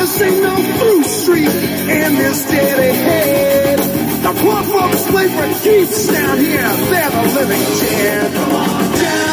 this ain't no through street in this dead ahead. The poor folks' flavor keeps down here, they're the living dead. Come on down.